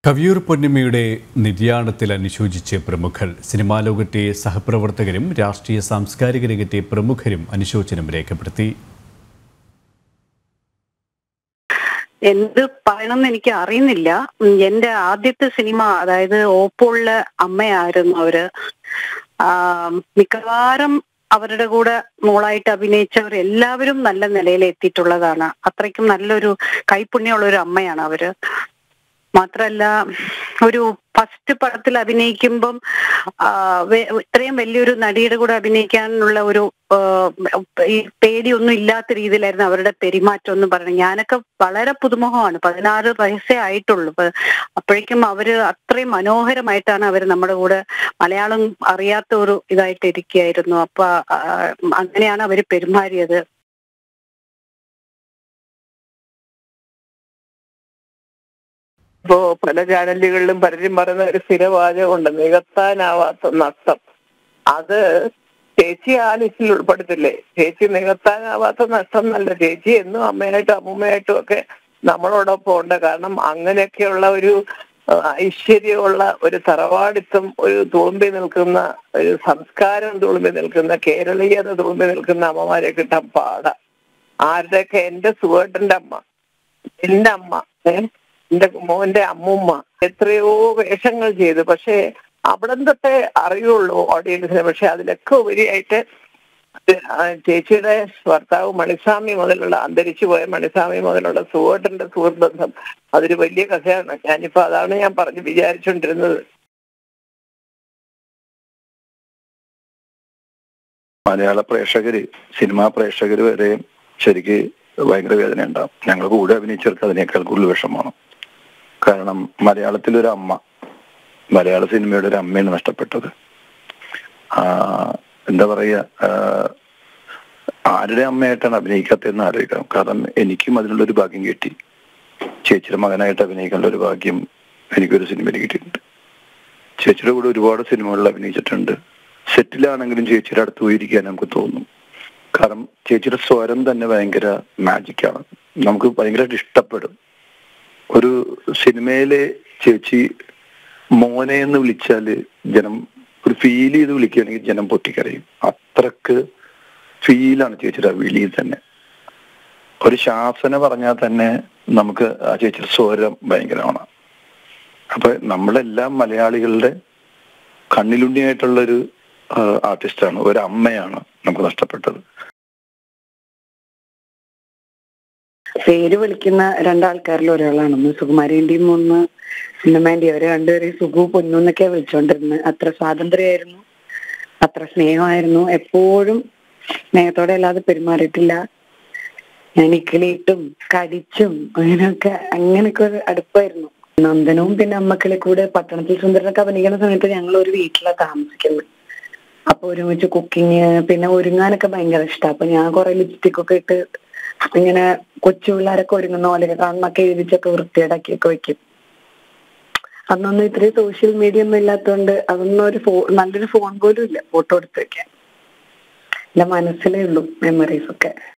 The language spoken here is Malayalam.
കവിയൂർ പൊന്നമ്മയുടെ നിര്യാണത്തിൽ അനുശോചിച്ച് പ്രമുഖർ. സിനിമാ ലോകത്തെ സഹപ്രവർത്തകരും രാഷ്ട്രീയ സാംസ്കാരിക രംഗത്തെ പ്രമുഖരും അനുശോചനം രേഖപ്പെടുത്തി. എന്ത് പറയണമെന്ന് എനിക്ക് അറിയുന്നില്ല. എന്റെ ആദ്യത്തെ സിനിമ, അതായത് ഓപ്പോളിലെ അമ്മയായിരുന്നു അവര്. മിക്കവാറും അവരുടെ കൂടെ മോളായിട്ട് അഭിനയിച്ചവർ എല്ലാവരും നല്ല നിലയിൽ എത്തിയിട്ടുള്ളതാണ്. അത്രയ്ക്കും നല്ലൊരു കൈപ്പുണ്യമുള്ള ഒരു അമ്മയാണ് അവര്. മാത്രല്ല, ഒരു ഫസ്റ്റ് പടത്തിൽ അഭിനയിക്കുമ്പം ഇത്രയും വലിയൊരു നടിയുടെ കൂടെ അഭിനയിക്കാനുള്ള ഒരു ഈ പേടിയൊന്നും ഇല്ലാത്ത രീതിയിലായിരുന്നു അവരുടെ പെരുമാറ്റം എന്ന് പറയുന്നത്. ഞാനൊക്കെ വളരെ പുതുമുഖമാണ്, 16 വയസ്സേ ആയിട്ടുള്ളൂ. അപ്പോഴേക്കും അവര് അത്രയും മനോഹരമായിട്ടാണ് അവർ നമ്മുടെ കൂടെ മലയാളം അറിയാത്ത ഒരു ഇതായിട്ട് ഇരിക്കുകയായിരുന്നു. അപ്പൊ അങ്ങനെയാണ് അവര് പെരുമാറിയത്. ഇപ്പോ പല ചാനലുകളിലും പലരും പറയുന്ന ഒരു സ്ഥിരവാചകമുണ്ട്, നികത്താനാവാത്ത നഷ്ടം. അത് ചേച്ചി ആ ലിസ്റ്റിൽ ഉൾപ്പെടുത്തില്ലേ? ചേച്ചി നികത്താനാവാത്ത നഷ്ടം എന്നല്ല, ചേച്ചി എന്നും അമ്മയായിട്ടും അമ്മൂമ്മയായിട്ടും ഒക്കെ നമ്മളോടൊപ്പം ഉണ്ട്. കാരണം അങ്ങനെയൊക്കെയുള്ള ഒരു ഐശ്വര്യമുള്ള ഒരു തറവാടിത്തം, ഒരു തുളുമ്പി നിൽക്കുന്ന ഒരു സംസ്കാരം തുളുമ്പി നിൽക്കുന്ന, കേരളീയത തുളുമ്പി നിൽക്കുന്ന അമ്മമാരെ കിട്ടാൻ പാടാ. ആരുടെയൊക്കെ എന്റെ സുഹൃത്തിന്റെ അമ്മ, എന്റെ അമ്മ, എന്റെ മോന്റെ അമ്മൂമ്മ എത്രയോ വേഷങ്ങൾ ചെയ്തു. പക്ഷെ അവിടെ തൊട്ടേ അറിയുള്ളൂ ഓഡിയൻസിനെ. പക്ഷെ അതിലൊക്കെ ഉപരിയായിട്ട് ചേച്ചിയുടെ ഭർത്താവ് മണിസ്വാമി മുതലുള്ള, അന്തരിച്ചു പോയ മണിസ്വാമി മുതലുള്ള സുഹൃത്തിന്റെ സുഹൃത്ത് ബന്ധം അതൊരു വലിയ കഥയാണ്. ഞാനിപ്പോ അതാണ് ഞാൻ പറഞ്ഞു വിചാരിച്ചുകൊണ്ടിരുന്നത്. മലയാള പ്രേക്ഷകര്, സിനിമാ പ്രേക്ഷകര് വരെ ശരിക്ക് ഭയങ്കര വേദന ഉണ്ടാവും. ഞങ്ങൾ കൂടെ അഭിനയിച്ചവർക്ക് അതിനേക്കാൾ കൂടുതൽ വിഷമമാണ്. കാരണം മലയാളത്തിലൊരു അമ്മ, മലയാള സിനിമയുടെ ഒരു അമ്മയാണ് നഷ്ടപ്പെട്ടത്. എന്താ പറയുക, ആരുടെ അമ്മയായിട്ടാണ് അഭിനയിക്കാത്തതെന്ന് ആലോചിക്കണം. കാരണം എനിക്കും അതിനുള്ളൊരു ഭാഗ്യം കിട്ടി. ചേച്ചിയുടെ മകനായിട്ട് അഭിനയിക്കാനുള്ള ഒരു ഭാഗ്യം എനിക്കൊരു സിനിമയിൽ കിട്ടിയിട്ടുണ്ട്. ചേച്ചിയുടെ കൂടെ ഒരുപാട് സിനിമകളിൽ അഭിനയിച്ചിട്ടുണ്ട്. സെറ്റിലാണെങ്കിലും ചേച്ചിയുടെ അടുത്ത് പോയിരിക്കാൻ നമുക്ക് തോന്നും. കാരണം ചേച്ചിയുടെ സ്വരം തന്നെ ഭയങ്കര മാജിക്കാണ്, നമുക്ക് ഭയങ്കരമായിട്ട് ഇഷ്ടപ്പെടും. ഒരു സിനിമയിലെ ചേച്ചി മോനെ എന്ന് വിളിച്ചാല് ജനം ഒരു ഫീൽ ചെയ്ത് വിളിക്കുകയാണെങ്കിൽ ജനം പൊട്ടിക്കരയും. അത്രക്ക് ഫീലാണ് ചേച്ചിയുടെ വിളിയിൽ തന്നെ. ഒരു ശാസന പറഞ്ഞാൽ തന്നെ നമുക്ക് ആ ചേച്ചിയുടെ സ്വരം ഭയങ്കരമാണ്. അപ്പൊ നമ്മളെല്ലാം മലയാളികളുടെ കണ്ണിലുണ്ണിയായിട്ടുള്ളൊരു ആർട്ടിസ്റ്റാണ്, ഒരു അമ്മയാണ് നമുക്ക് നഷ്ടപ്പെട്ടത്. പേര് വിളിക്കുന്ന രണ്ടാൾക്കാരിൽ ഒരാളാണ് ഒന്ന് സുകുമാരിന്റെയും ഒന്ന് സിനിമാന്റെയും. അവര് രണ്ടുപേരെയും സുഖു പൊന്നു എന്നൊക്കെയാ വിളിച്ചോണ്ടിരുന്നത്. അത്ര സ്വാതന്ത്ര്യമായിരുന്നു, അത്ര സ്നേഹമായിരുന്നു. എപ്പോഴും സ്നേഹത്തോടെ അല്ലാതെ പെരുമാറിയിട്ടില്ല. ഞാൻ ഇക്കിളിയിട്ടും കടിച്ചും അങ്ങനെയൊക്കെ ഒരു അടുപ്പായിരുന്നു. നന്ദനവും പിന്നെ അമ്മക്കളെ കൂടെ പട്ടണത്തിൽ സുന്ദരനൊക്കെ അഭിനയിക്കുന്ന സമയത്ത് ഞങ്ങൾ ഒരു വീട്ടിലാണ് താമസിക്കുന്നത്. അപ്പൊ ഒരുമിച്ച് കുക്കിങ്, പിന്നെ ഒരുങ്ങാനൊക്കെ ഭയങ്കര ഇഷ്ടമാണ്. അപ്പൊ ഞാൻ കുറെ ലിപ്സ്റ്റിക് ഒക്കെ ഇട്ട് ഇങ്ങനെ കൊച്ചു പിള്ളേരൊക്കെ ഒരുങ്ങുന്ന പോലെയൊക്കെ കണ്ണൊക്കെ എഴുതിച്ചൊക്കെ വൃത്തിയേടാക്കിയൊക്കെ വെക്കും. അന്നൊന്നും ഇത്രയും സോഷ്യൽ മീഡിയ ഒന്നും ഇല്ലാത്തതുകൊണ്ട് അതൊന്നും ഒരു നല്ലൊരു ഫോൺ പോലും ഇല്ല ഫോട്ടോ എടുത്ത് വെക്കാൻ. എന്റെ മനസ്സിലേ ഉള്ളൂ മെമ്മറീസ് ഒക്കെ.